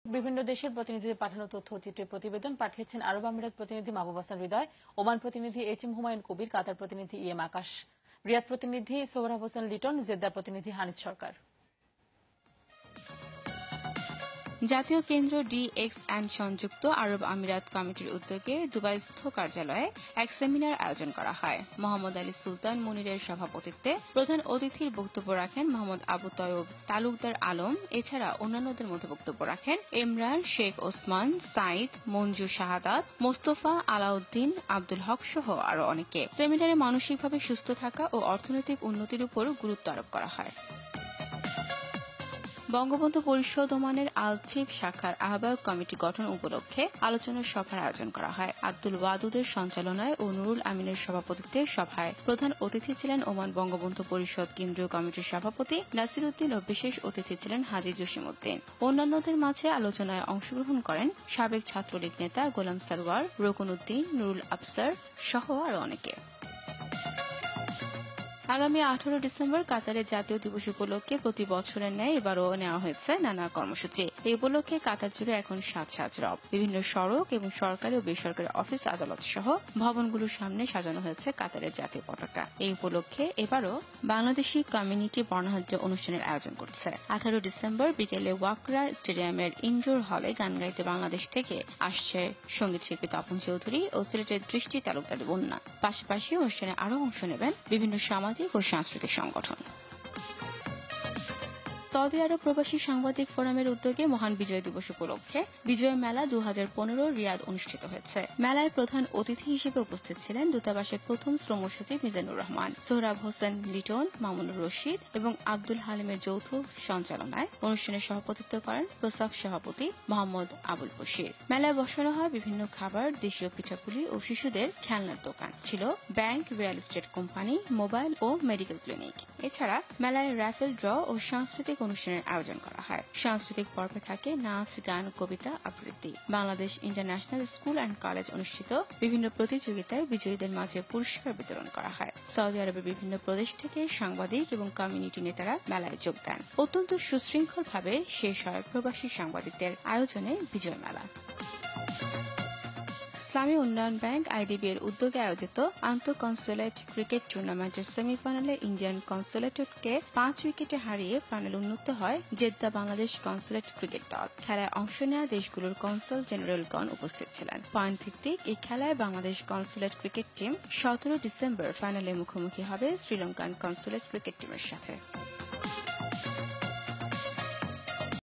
বিভিন্ন দেশের প্রতিনিধিদের পাঠানো তথ্য ও চিত্রের প্রতিবেদন পাঠিয়েছেন আরব আমিরাত প্রতিনিধি মাহবুব হাসান হৃদয়, ওমান প্রতিনিধি এইচ.এম. হুমায়ুন কবির, কাতার প্রতিনিধি ই.এম. আকাশ, রিয়াদ প্রতিনিধি সোহরাব হোসেন লিটন, জেদ্দা প্রতিনিধি হানিদ সরকার। জাতীয় কেন্দ্র DX সংযুক্ত আরব আমিরাত কমিটির উদ্যোগে দুবাইস্থ কার্যালয়ে এক সেমিনার আয়োজন করা হয়। মোহাম্মদ আলী সুলতান মুনিরের সভাপতিত্বে প্রধান অতিথির বক্তব্য রাখেন মোহাম্মদ আবু তয়ব তালুকদার আলম। এছাড়া অন্যান্যদের মধ্যে বক্তব্য রাখেন ইমরান, শেখ ওসমান, সাইদ, মঞ্জু শাহাদাত, মোস্তফা, আলাউদ্দিন, আব্দুল হক সহ আরো অনেকে। সেমিনারে মানসিকভাবে সুস্থ থাকা ও অর্থনৈতিক উন্নতির উপর গুরুত্ব আরোপ করা হয়। বঙ্গবন্ধু পরিষদ ওমানের আলচিফ শাখার আহ্বায়ক কমিটি গঠন উপলক্ষে আলোচনা সভার আয়োজন করা হয়। আব্দুল ওয়াদুদের সঞ্চালনায় ও নুরুল আমিনের সভাপতিত্বে সভায় প্রধান অতিথি ছিলেন ওমান বঙ্গবন্ধু পরিষদ কেন্দ্রীয় কমিটির সভাপতি নাসির উদ্দিন ও বিশেষ অতিথি ছিলেন হাজী জসিমউদ্দিন। অন্যান্যদের মাঝে আলোচনায় অংশগ্রহণ করেন সাবেক ছাত্রলীগ নেতা গোলাম সারওয়ার, রোকন উদ্দিন, নুরুল আফসার সহ আরো অনেকে। আগামী 18 ডিসেম্বর কাতারের জাতীয় দিবস উপলক্ষে প্রতি বছরের ন্যায় এবারও নেওয়া হয়েছে নানা কর্মসূচি। এই উপলক্ষে কাতার জুড়ে এখন সাজ রব। বিভিন্ন সড়ক এবং সরকারি ও বেসরকারি অফিস আদালত সহ ভবনগুলোর সামনে সাজানো হয়েছে কাতারের জাতীয় পতাকা। এই উপলক্ষে এবারও বাংলাদেশি কমিউনিটি বর্ণাঢ্য অনুষ্ঠানের আয়োজন করছে। 18 ডিসেম্বর বিকেলে ওয়াকরা স্টেডিয়ামের ইনডোর হলে গান গাইতে বাংলাদেশ থেকে আসছে সঙ্গীত শিল্পী তপন চৌধুরী ও সিলেটের দৃষ্টি তালুকদার বন্যা। পাশাপাশি অনুষ্ঠানে আরও অংশ নেবেন বিভিন্ন সামাজিক ও সাংস্কৃতিক সংগঠন। সৌদি আরব প্রবাসী সাংবাদিক ফোরামের উদ্যোগে মহান বিজয় দিবস উপলক্ষে বিজয় মেলা 2015 রিয়াদ অনুষ্ঠিত হয়েছে। মেলায় প্রধান অতিথি হিসেবে উপস্থিত ছিলেন দূতাবাসের প্রথম শ্রম সচিব মিজানুর রহমান, সোহরাব হোসেন লিটন, মামুনুর রশিদ এবং আব্দুল হালিমের যৌথ সঞ্চালনায় অনুষ্ঠানে সভাপতিত্ব করেন প্রসাফ সভাপতি মোহাম্মদ আবুল বশির। মেলায় বসানো হয় বিভিন্ন খাবার, দেশীয় পিঠাপুলি ও শিশুদের খেলনার দোকান। ছিল bank, real estate company, mobile ও মেডিকেল ক্লিনিক। এছাড়া মেলায় রাফেল ড্র ও সাংস্কৃতিক অনুষ্ঠানের আয়োজন করা হয়। সাংস্কৃতিক পর্বে থাকে নাচ, গান, কবিতা, আবৃত্তি। Bangladesh international school and college অনুষ্ঠিত বিভিন্ন প্রতিযোগিতায় বিজয়ীদের মাঝে পুরস্কার বিতরণ করা হয়। সৌদি আরবের বিভিন্ন প্রদেশ থেকে সাংবাদিক এবং কমিউনিটি নেতারা মেলায় যোগ দেন। অত্যন্ত সুশৃঙ্খলভাবে শেষ হয় প্রবাসী সাংবাদিকদের আয়োজনে বিজয় মেলা। ইসলামী উন্নয়ন ব্যাংক IDB এর উদ্যোগে আয়োজিত আন্তঃ কনসুলেট ক্রিকেট টুর্নামেন্টের সেমিফাইনালে ইন্ডিয়ান কনসুলেটকে 5 উইকেটে হারিয়ে ফাইনালে উন্নীত হয় জেদ্দা বাংলাদেশ কনসুলেট ক্রিকেট দল। খেলায় অংশ নেওয়া দেশগুলোর কনসাল জেনারেলগণ উপস্থিত ছিলেন। পয়েন্ট ভিত্তিক এই খেলায় Bangladesh consulate cricket team 17 December ফাইনালে মুখোমুখি হবে শ্রীলঙ্কান কনসুলেট ক্রিকেট টিমের সাথে।